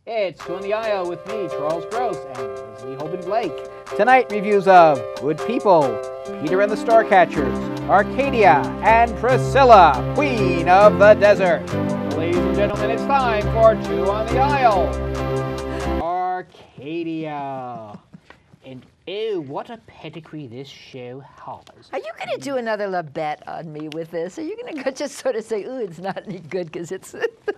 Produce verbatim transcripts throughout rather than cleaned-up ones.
It's Two on the Aisle with me, Charles Gross, and Leslie Hoban Blake. Tonight, reviews of Good People, Peter and the Starcatchers, Arcadia, and Priscilla, Queen of the Desert. Ladies and gentlemen, it's time for Two on the Aisle. Arcadia. And oh, what a pedigree this show has. Are you going to do another La Bet on me with this? Are you going to just sort of say, ooh, it's not any good because it's...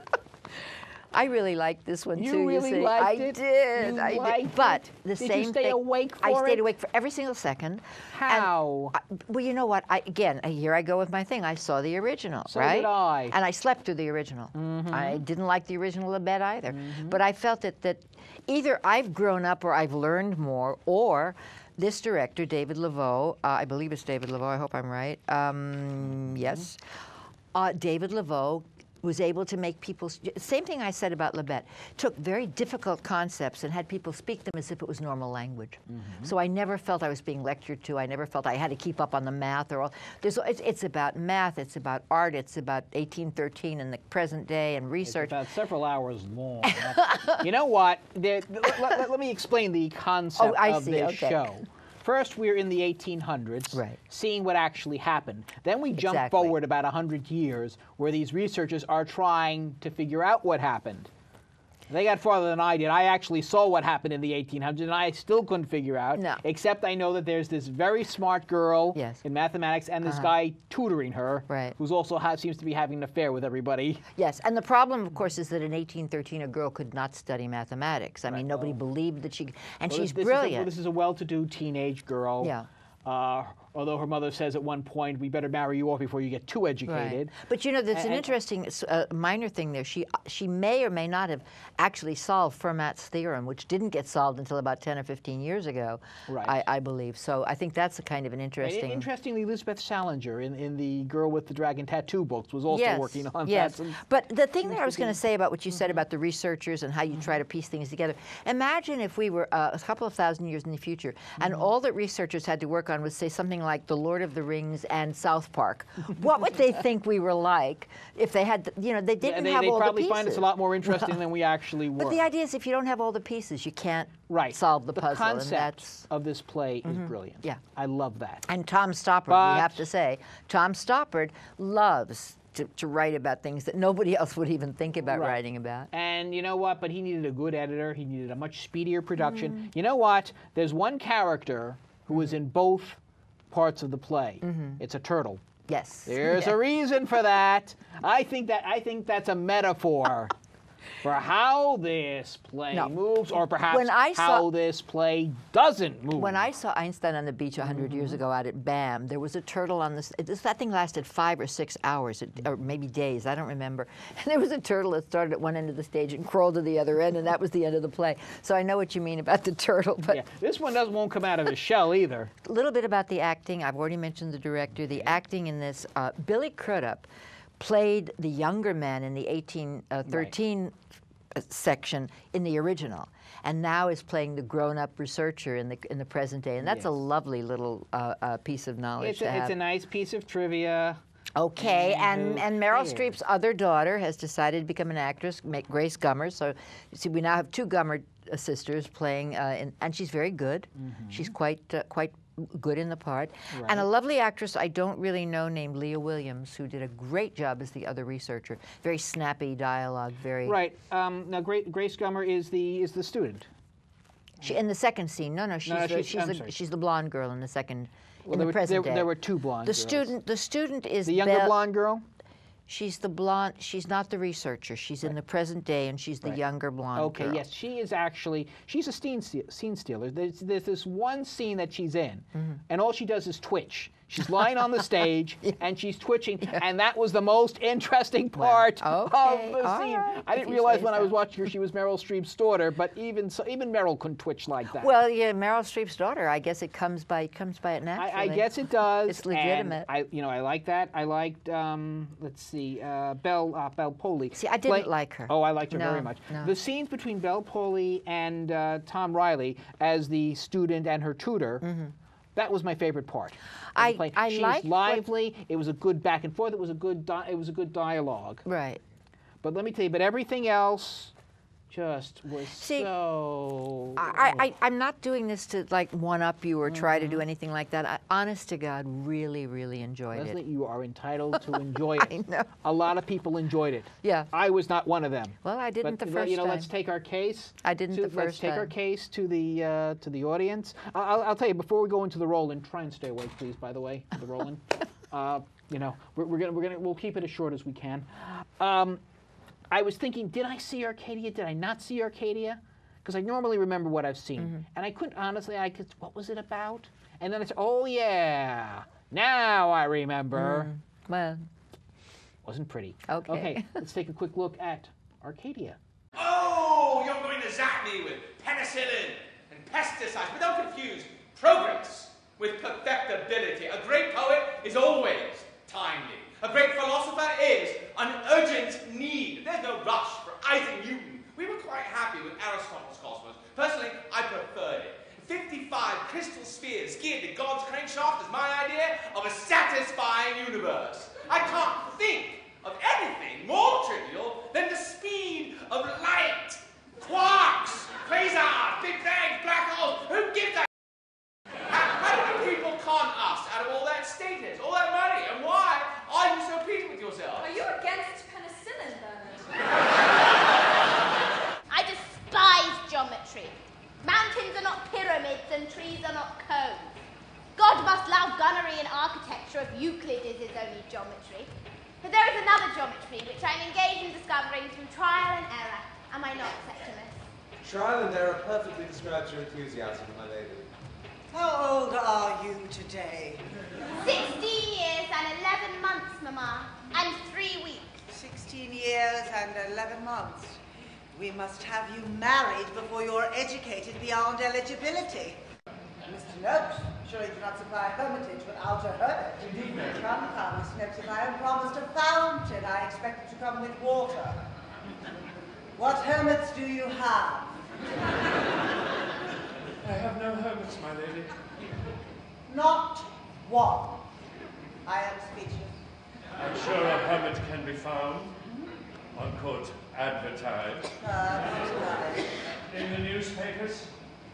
I really liked this one you too. Really you see. liked I it? did. You I liked did. But the did same you stay thing. awake for I stayed it? awake for every single second. How? And, I, well, you know what? I, again, here I go with my thing. I saw the original, So right? did I. And I slept through the original. Mm-hmm. I didn't like the original La Bet either. Mm-hmm. But I felt that that either I've grown up or I've learned more, or this director, David Laveau, uh, I believe it's David Laveau. I hope I'm right. Um, yes, uh, David Laveau was able to make people, same thing I said about La Bet, took very difficult concepts and had people speak them as if it was normal language. Mm-hmm. So I never felt I was being lectured to. I never felt I had to keep up on the math or all. There's, it's, it's about math, it's about art, it's about eighteen thirteen and the present day and research. It's about several hours long. You know what? There, let, let, let me explain the concept oh, I of see. this Okay. show. First, we're in the eighteen hundreds, right. seeing what actually happened. Then we jump exactly. forward about one hundred years, where these researchers are trying to figure out what happened. They got farther than I did. I actually saw what happened in the eighteen hundreds, and I still couldn't figure out. No. Except I know that there's this very smart girl yes. in mathematics, and this uh-huh. guy tutoring her, right. who's also ha seems to be having an affair with everybody. Yes, and the problem, of course, is that in eighteen thirteen, a girl could not study mathematics. I right. mean, nobody oh. believed that she, and well, she's this, this brilliant. Is a, this is a well-to-do teenage girl. Yeah. Uh, although her mother says at one point, we better marry you off before you get too educated. Right. But you know, there's and, an interesting uh, minor thing there. She she may or may not have actually solved Fermat's theorem, which didn't get solved until about ten or fifteen years ago, right. I, I believe. So I think that's a kind of an interesting... And interestingly, Elizabeth Salinger in, in the Girl with the Dragon Tattoo books was also yes, working on yes. that. Yes, but the thing that I was going to say about what you mm-hmm. said about the researchers and how you mm-hmm. try to piece things together, imagine if we were uh, a couple of thousand years in the future, mm-hmm. and all that researchers had to work on was, say, something like The Lord of the Rings and South Park. What would they think we were like if they had, you know, they didn't yeah, they, have they all the probably pieces. find us a lot more interesting than we actually were. But the idea is, if you don't have all the pieces, you can't right. solve the, the puzzle. concept and that's, of this play mm-hmm. is brilliant. Yeah, I love that. And Tom Stoppard, but, we have to say, Tom Stoppard loves to, to write about things that nobody else would even think about right. writing about. And you know what? But he needed a good editor. He needed a much speedier production. Mm-hmm. You know what? There's one character who is in both parts of the play. Mm-hmm. It's a turtle. Yes. There's a reason for that. I think that I think that's a metaphor for how this play no. moves, or perhaps when I how saw, this play doesn't move. When I saw Einstein on the Beach a hundred mm-hmm. years ago out at BAM, there was a turtle on this. It, that thing lasted five or six hours, or maybe days. I don't remember. And there was a turtle that started at one end of the stage and crawled to the other end, and that was the end of the play. So I know what you mean about the turtle. But yeah, this one doesn't won't come out of his shell either. A little bit about the acting. I've already mentioned the director. The acting in this, uh, Billy Crudup played the younger man in the eighteen thirteen right. section in the original, and now is playing the grown-up researcher in the in the present day, and that's yes. a lovely little uh, uh, piece of knowledge it's to a, have. It's a nice piece of trivia. Okay, and, and Meryl cares? Streep's other daughter has decided to become an actress, Grace Gummer. So, you see, we now have two Gummer uh, sisters playing, uh, in, and she's very good. Mm-hmm. She's quite uh, quite good in the part. Right. And a lovely actress I don't really know named Leah Williams, who did a great job as the other researcher. Very snappy dialogue, very... Right. Um, now, Grace Gummer is the is the student. She, in the second scene. No, no, she's, no, the, she's, she's, the, she's the blonde girl in the second... Well, in there the were, present there, day. there were two blonde the girls. student The student is... The younger Belle, blonde girl? She's the blonde, she's not the researcher. She's right. in the present day, and she's the right. younger blonde okay, girl. Okay, yes, she is actually, she's a scene, scene stealer. There's, there's this one scene that she's in, mm-hmm. and all she does is twitch. She's lying on the stage, yeah. and she's twitching, yeah. and that was the most interesting part well, okay. of the all scene. Right. I didn't If realize when so. I was watching her she was Meryl Streep's daughter, but even so, even Meryl couldn't twitch like that. Well, yeah, Meryl Streep's daughter. I guess it comes by it comes by it naturally. I, I guess it does. It's legitimate. And I, you know, I like that. I liked, um, let's see, uh, Belle uh, Belle Poli. See, I didn't Play, like her. Oh, I liked her no, very much. No. The scenes between Belle Poli and uh, Tom Riley as the student and her tutor. Mm-hmm. That was my favorite part. I, I She's like lively. What... It was a good back and forth. It was a good. Di it was a good dialogue. Right. But let me tell you. But everything else, just was See, so... I, I, I'm not doing this to like one-up you or try to do anything like that. I, honest to God, really, really enjoyed Leslie, it. you are entitled to enjoy it. I know. A lot of people enjoyed it. Yeah. I was not one of them. Well, I didn't but, the first you know, time. let's take our case. I didn't to, the Let's first take our time. case to the uh, to the audience. I'll, I'll tell you before we go into the roll-in. Try and stay awake, please. By the way, the roll-in. uh, you know, we're, we're gonna we're gonna we'll keep it as short as we can. Um, I was thinking, did I see Arcadia? Did I not see Arcadia? Because I normally remember what I've seen, Mm-hmm. and I couldn't honestly. I could. What was it about? And then it's oh yeah, now I remember. Mm, well, Wasn't pretty. Okay. Okay, let's take a quick look at Arcadia. Oh, you're going to zap me with penicillin and pesticides, but don't confuse progress with perfectibility. A great poet is always timely. A great philosopher is an urgent need. There's no rush for Isaac Newton. We were quite happy with Aristotle's Cosmos. Personally, I preferred it. fifty-five crystal spheres geared to God's crankshaft is my idea of a satisfying universe. I can't think of anything more trivial than the speed of light. Quarks, quasars, big bangs, black holes, who gives a... How, how do people con us out of all that status, all that money, and why are you so pleased with yourself? Are you against penicillin, Bernard? I despise geometry. Mountains are not pyramids and trees are not cones. God must allow gunnery in architecture if Euclid is his only geometry. But there is another geometry which I am engaged in discovering through trial and error. Am I not, Septimus? Trial and error perfectly describes your enthusiasm, my lady. How old are you today? Sixteen years and eleven months, Mamma, and three weeks. Sixteen years and eleven months. We must have you married before you're educated beyond eligibility. Mister Noakes, sure you do not supply hermitage without a hermit. Indeed, ma'am. Come, come, Mister Noakes, if I am promised a fountain, I expect it to come with water. What hermits do you have? I have no hermits, my lady. Not one. I am speechless. I'm sure a hermit can be found. Unquote, advertised. Uh, In the newspapers.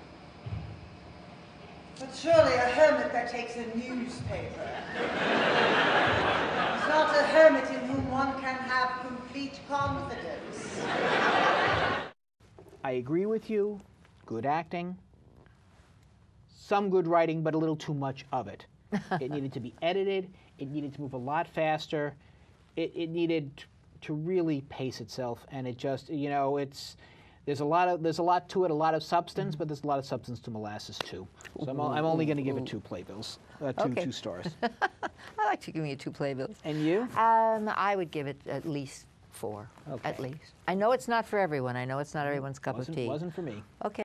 But surely a hermit that takes a newspaper is not a hermit in whom one can have complete confidence. I agree with you. Good acting. Some good writing, but a little too much of it. It needed to be edited. It needed to move a lot faster. It, it needed to really pace itself, and it just, you know, it's there's a lot of there's a lot to it, a lot of substance, but there's a lot of substance to molasses too. So I'm, I'm only going to give it two playbills, uh, two Okay. two stars. I like to give me two playbills. And you? Um, I would give it at least four, Okay. at least. I know it's not for everyone. I know it's not everyone's cup wasn't, of tea. Wasn't for me. Okay.